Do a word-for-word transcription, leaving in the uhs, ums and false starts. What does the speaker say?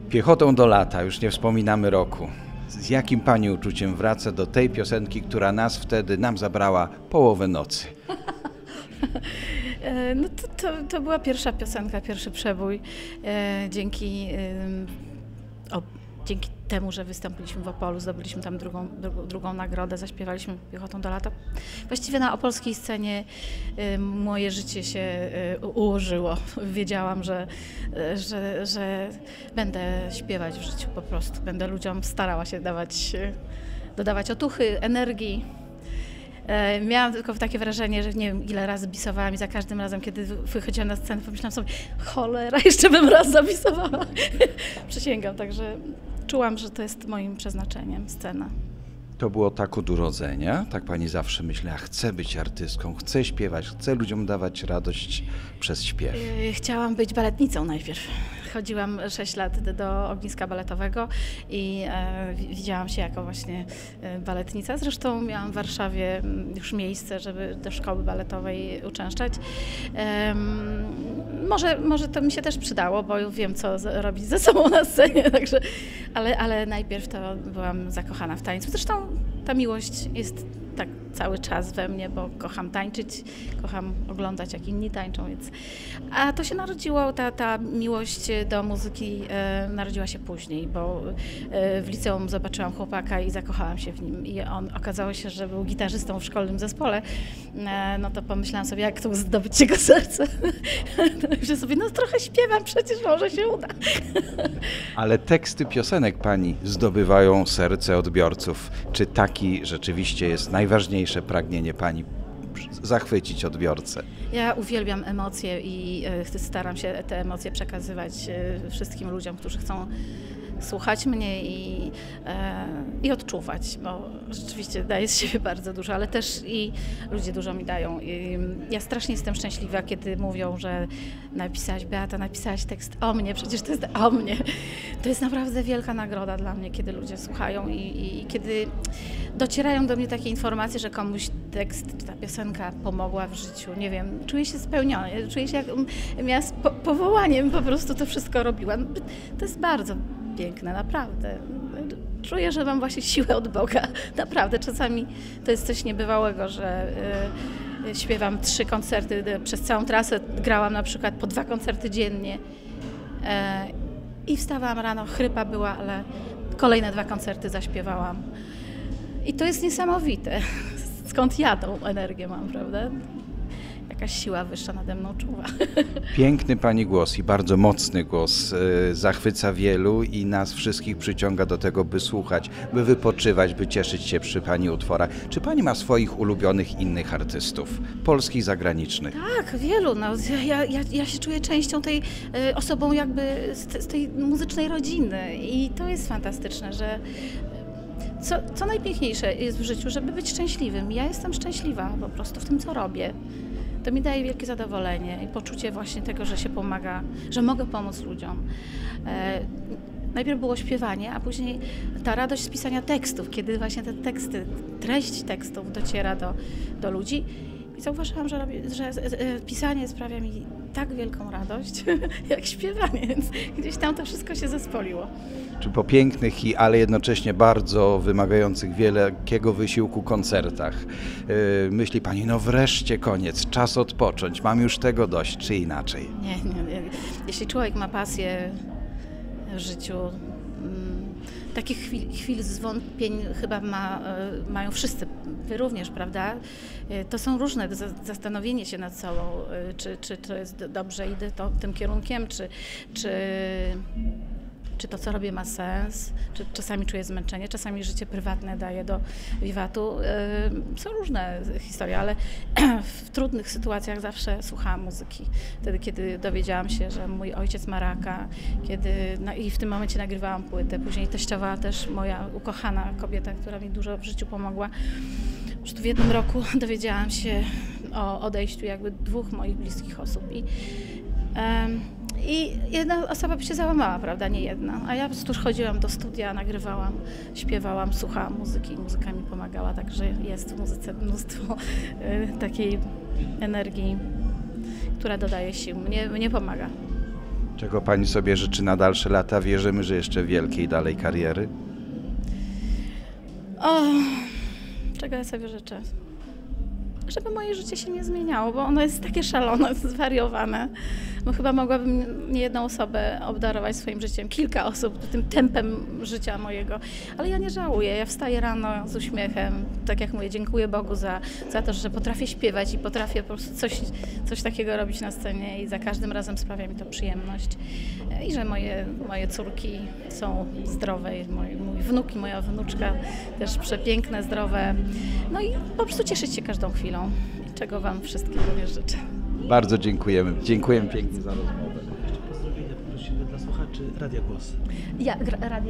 Piechotą do lata, już nie wspominamy roku. Z jakim pani uczuciem wraca do tej piosenki, która nas wtedy, nam zabrała połowę nocy? No to, to, to była pierwsza piosenka, pierwszy przebój. Dzięki, o, dzięki temu, że wystąpiliśmy w Opolu, zdobyliśmy tam drugą, drugą, drugą nagrodę, zaśpiewaliśmy Piechotą do lata. Właściwie na opolskiej scenie moje życie się ułożyło. Wiedziałam, że, że, że będę śpiewać w życiu po prostu. Będę ludziom starała się dawać, dodawać otuchy, energii. Miałam tylko takie wrażenie, że nie wiem ile razy bisowałam i za każdym razem, kiedy wychodziłam na scenę, pomyślałam sobie, cholera, jeszcze bym raz zabisowała. Przysięgam, także czułam, że to jest moim przeznaczeniem, scena. To było tak od urodzenia? Tak pani zawsze myślała, chcę być artystką, chcę śpiewać, chcę ludziom dawać radość przez śpiew? Chciałam być baletnicą najpierw. Chodziłam sześć lat do ogniska baletowego i e, widziałam się jako właśnie baletnica. Zresztą miałam w Warszawie już miejsce, żeby do szkoły baletowej uczęszczać. E, może, może to mi się też przydało, bo wiem, co robić ze sobą na scenie, także, ale, ale najpierw to byłam zakochana w tańcu. Zresztą ta miłość jest tak cały czas we mnie, bo kocham tańczyć, kocham oglądać, jak inni tańczą, więc... A to się narodziło, ta, ta miłość do muzyki e, narodziła się później, bo e, w liceum zobaczyłam chłopaka i zakochałam się w nim i on okazało się, że był gitarzystą w szkolnym zespole, e, no to pomyślałam sobie, jak tu zdobyć jego serce. Myślę sobie, no trochę śpiewam, przecież może się uda. Ale teksty piosenek pani zdobywają serce odbiorców. Czy taki rzeczywiście jest najważniejsze pragnienie pani? Zachwycić odbiorcę. Ja uwielbiam emocje i staram się te emocje przekazywać wszystkim ludziom, którzy chcą słuchać mnie i, e, i odczuwać, bo rzeczywiście daję z siebie bardzo dużo, ale też i ludzie dużo mi dają. I ja strasznie jestem szczęśliwa, kiedy mówią, że napisałaś, Beata, napisałaś tekst o mnie, przecież to jest o mnie. To jest naprawdę wielka nagroda dla mnie, kiedy ludzie słuchają i, i, i kiedy docierają do mnie takie informacje, że komuś tekst czy ta piosenka pomogła w życiu. Nie wiem, czuję się spełniona, czuję się jak miała z po, powołaniem, po prostu to wszystko robiłam. To jest bardzo piękne, naprawdę. Czuję, że mam właśnie siłę od Boga. Naprawdę, czasami to jest coś niebywałego, że y, śpiewam trzy koncerty przez całą trasę, grałam na przykład po dwa koncerty dziennie y, i wstawałam rano, chrypa była, ale kolejne dwa koncerty zaśpiewałam. I to jest niesamowite. Skąd ja tą energię mam, prawda? Jakaś siła wyższa nade mną czuwa. Piękny pani głos i bardzo mocny głos zachwyca wielu i nas wszystkich przyciąga do tego, by słuchać, by wypoczywać, by cieszyć się przy pani utworach. Czy pani ma swoich ulubionych innych artystów, polskich, zagranicznych? Tak, wielu. No, ja, ja, ja się czuję częścią tej osobą jakby z, z tej muzycznej rodziny i to jest fantastyczne, że Co, co najpiękniejsze jest w życiu, żeby być szczęśliwym. Ja jestem szczęśliwa po prostu w tym, co robię. To mi daje wielkie zadowolenie i poczucie właśnie tego, że się pomaga, że mogę pomóc ludziom. E, najpierw było śpiewanie, a później ta radość z pisania tekstów, kiedy właśnie te teksty, treść tekstów dociera do, do ludzi. I zauważyłam, że, robię, że pisanie sprawia mi tak wielką radość, jak śpiewanie, więc gdzieś tam to wszystko się zespoliło. Czy po pięknych, i, ale jednocześnie bardzo wymagających wielkiego wysiłku koncertach yy, myśli pani, no wreszcie koniec, czas odpocząć, mam już tego dość, czy inaczej? Nie, nie, nie. Jeśli człowiek ma pasję w życiu, takich chwil, chwil zwątpień chyba ma, mają wszyscy, wy również, prawda? To są różne, zastanowienie się nad sobą, czy, czy to jest dobrze, idę to, tym kierunkiem, czy, czy, czy to, co robię, ma sens, czy czasami czuję zmęczenie, czasami życie prywatne daje do wiwatu. Są różne historie, ale w trudnych sytuacjach zawsze słuchałam muzyki. Wtedy, kiedy dowiedziałam się, że mój ojciec ma raka, kiedy, no i w tym momencie nagrywałam płytę. Później teściowa też moja ukochana kobieta, która mi dużo w życiu pomogła. Już tu w jednym roku dowiedziałam się o odejściu jakby dwóch moich bliskich osób. I, um, I jedna osoba by się załamała, prawda, nie jedna. A ja po prostu chodziłam do studia, nagrywałam, śpiewałam, słuchałam muzyki i muzyka mi pomagała, także jest w muzyce mnóstwo y, takiej energii, która dodaje sił, mnie, mnie pomaga. Czego Pani sobie życzy na dalsze lata? Wierzymy, że jeszcze wielkiej dalej kariery. O, czego ja sobie życzę? Żeby moje życie się nie zmieniało, bo ono jest takie szalone, zwariowane. Bo chyba mogłabym nie jedną osobę obdarować swoim życiem, kilka osób, tym tempem życia mojego. Ale ja nie żałuję, ja wstaję rano z uśmiechem, tak jak mówię, dziękuję Bogu za, za to, że potrafię śpiewać i potrafię po prostu coś, coś takiego robić na scenie i za każdym razem sprawia mi to przyjemność. I że moje, moje córki są zdrowe, mój, mój wnuk i moja wnuczka też przepiękne, zdrowe. No i po prostu cieszyć się każdą chwilą, czego Wam wszystkim również życzę. Bardzo dziękujemy. Dziękujemy pięknie za rozmowę. Jeszcze pozdrowienia poprosimy dla słuchaczy Radia Głos. Ja, gra- radio